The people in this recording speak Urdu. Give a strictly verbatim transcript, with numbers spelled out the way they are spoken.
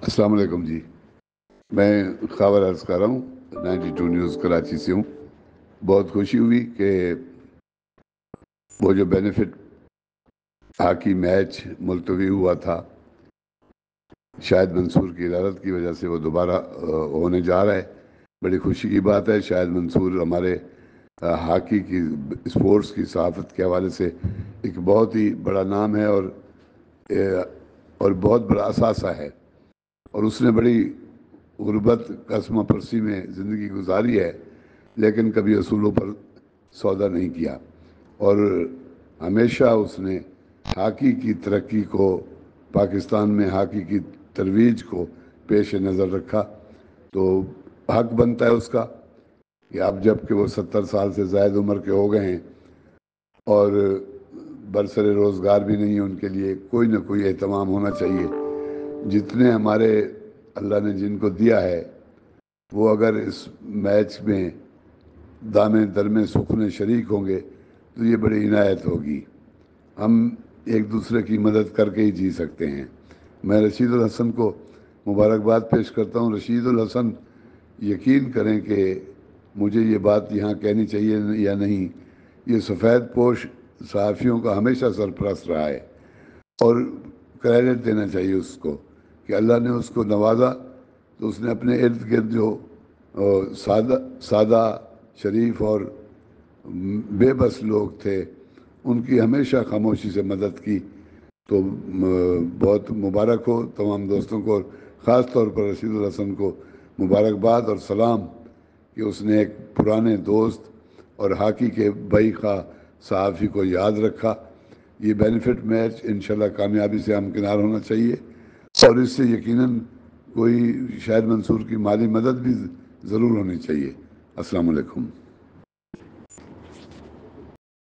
السلام علیکم جی، میں خاور عرض کر رہا ہوں، نائنٹی ٹو نیوز کراچی سے ہوں۔ بہت خوشی ہوئی کہ وہ جو بینیفٹ ہاکی میچ ملتوی ہوا تھا، شاہد منصور کی ارادت کی وجہ سے وہ دوبارہ ہونے جا رہا ہے۔ بڑی خوشی کی بات ہے۔ شاہد منصور ہمارے ہاکی کی اسپورٹس کی صحافت کے حوالے سے ایک بہت ہی بڑا نام ہے اور اور بہت بڑا اثاثہ ہے، اور اس نے بڑی غربت قسمہ پرسی میں زندگی گزاری ہے، لیکن کبھی اصولوں پر سودا نہیں کیا، اور ہمیشہ اس نے ہاکی کی ترقی کو، پاکستان میں ہاکی کی ترویج کو پیش نظر رکھا۔ تو حق بنتا ہے اس کا کہ اب جب کہ وہ ستر سال سے زائد عمر کے ہو گئے ہیں اور برسر روزگار بھی نہیں ہے، ان کے لیے کوئی نہ کوئی اہتمام ہونا چاہیے۔ جتنے ہمارے اللہ نے جن کو دیا ہے، وہ اگر اس میچ میں دامے درمے سکھنے شریک ہوں گے تو یہ بڑی عنایت ہوگی۔ ہم ایک دوسرے کی مدد کر کے ہی جی سکتے ہیں۔ میں رشید الحسن کو مبارکباد پیش کرتا ہوں۔ رشید الحسن یقین کریں کہ مجھے یہ بات یہاں کہنی چاہیے یا نہیں، یہ سفید پوش صحافیوں کا ہمیشہ سرپرست رہا ہے، اور کریڈٹ دینا چاہیے اس کو کہ اللہ نے اس کو نوازا تو اس نے اپنے ارد گرد جو سادہ سادہ شریف اور بے بس لوگ تھے، ان کی ہمیشہ خاموشی سے مدد کی۔ تو بہت مبارک ہو تمام دوستوں کو، اور خاص طور پر رشید الحسن کو مبارکباد اور سلام کہ اس نے ایک پرانے دوست اور ہاکی کے بئی خواہ صحافی کو یاد رکھا۔ یہ بینیفٹ میچ انشاءاللہ کامیابی سے ہمکنار ہونا چاہیے، اور اس سے یقیناً کوئی شاہد منصور کی مالی مدد بھی ضرور ہونی چاہیے۔ السلام علیکم۔